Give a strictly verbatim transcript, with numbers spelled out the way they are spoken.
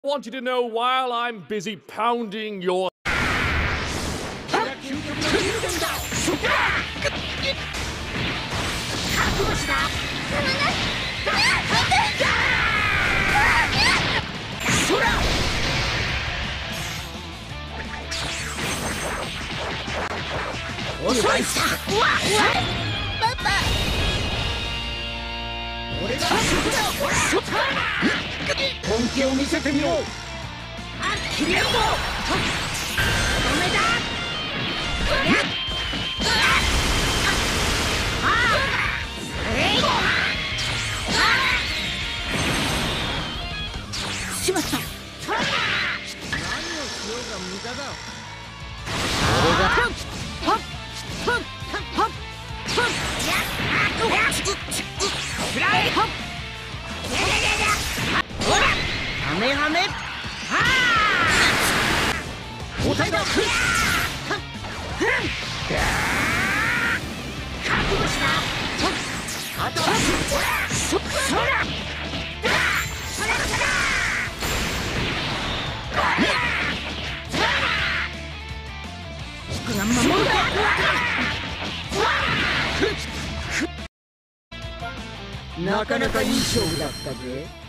Want you to know while I'm busy pounding your本気を見せてみろ。キリアンドダメだ。しまった。何をしようが無駄だ。俺がハッハッハッハッハッフライハッハメハメはあおたいだ覚悟しなあとはそらそらそら僕が守るなかなかいい勝負だったぜ。